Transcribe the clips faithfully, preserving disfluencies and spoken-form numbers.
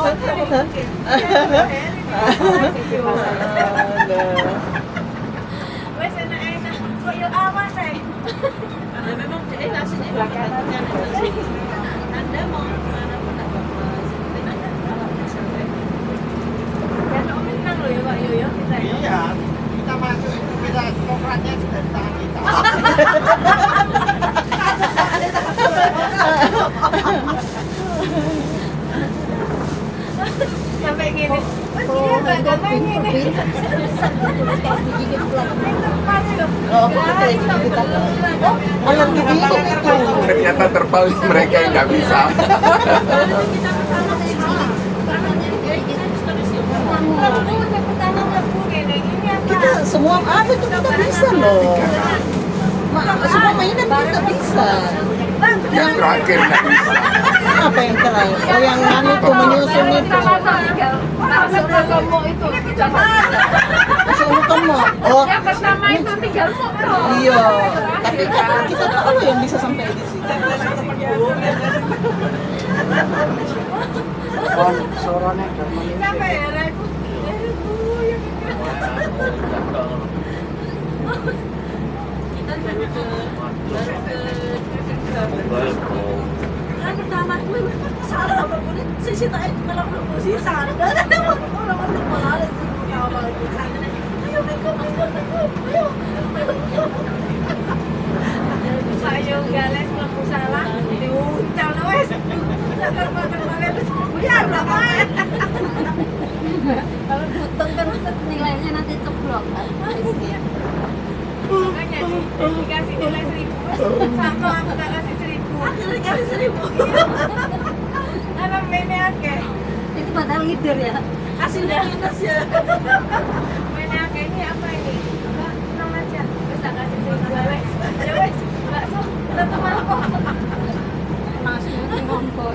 Wes enak-enak. Kok yo awas ae. Nah, memang eh nasinya digantikan aja. Anda mau kemana pun tak apa-apa. Seperti Anda kalau sampai. Kan om menang loh ya Pak Yoyo kita ya. Iya, kita masuk itu kita kokratnya sudah di tangan kita. Sampai gini. Wes dia enggak main gini. Oh, kita kita. Oh, yang gini itu. Ternyata terpaling mereka yang nggak bisa. Kita semua ada tuh kita bisa loh. Ma, semua mainan kita bisa. Yang terakhir nggak bisa. Apa yang terakhir? Oh, yang anu tuh menyusun itu. Masuk kamu itu Masuk kamu. Oh, yang pertama itu tinggal foto. iya. Tapi kan kita tahu yang bisa sampai di sini. Kon sorone harmonis. Sampai ya Reku. Kita baru ke baru ke kan pertama gue salah apa pun sisi tak kalau belum sih sadar orang orang malah awal kita ayo mereka mereka ayo Ayo gales mlebu salah diucal wes. Terbang-terbang terus biar lah main. Kalau butong kan nilainya nanti ceplok. Makanya dikasih nilai seribu sama aku gak kasih seribu. akhirnya kasih seribu Karena mainnya akeh. Itu padahal leader ya. kasih udah minus ya Mainnya akeh ini apa ini? Enggak, tenang aja. Wes tak kasih seribu wes. Ya wes, enggak so. Satu mangkok. Masih ngomong.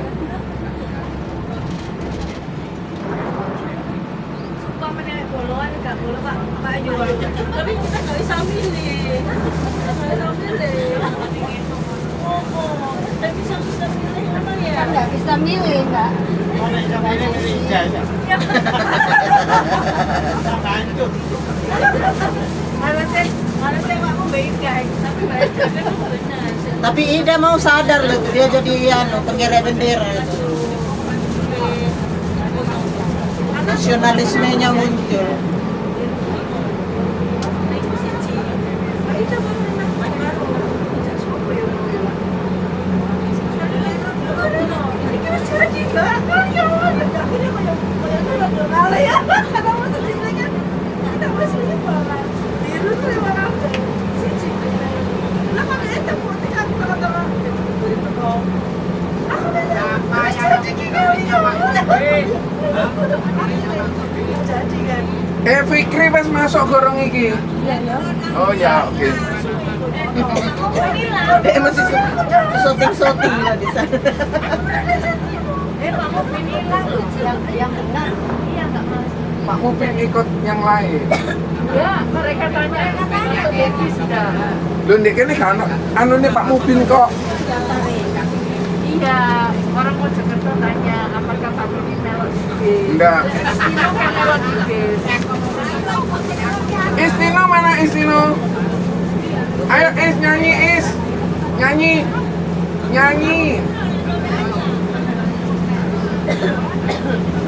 Sumpah menek boloan enggak boleh Pak. Pak Ayu. tapi kita nggak bisa milih kita nggak bisa milih oh oh nggak bisa bisa milih apa ya Kan nggak bisa milih nggak. Mana sama ini Indonesia ya. Lanjut. Harusnya harusnya Pak mau baik guys. Tapi baik kan benar. Tapi Ida mau sadar loh, dia jadi anu penggerak bendera itu. Nasionalismenya muncul. Eh Fikri pas masuk gorong iki. Oh ya, oke. Dia masih syuting-syuting lah di sana. Eh Pak Mupin hilang loh. Yang yang benar. Iya enggak Mas. Pak Mupin ikut yang lain. Ya, mereka tanya katanya Dedi sudah. Lho ndek kene kan anu nih Pak Mupin kok. Iya, orang Mojokerto tanya apakah Pak Mupin melok di bis. Enggak. Istino kan melok di bis. Istino mana Istino? Ayo Is nyanyi Is. Nyanyi. Nyanyi.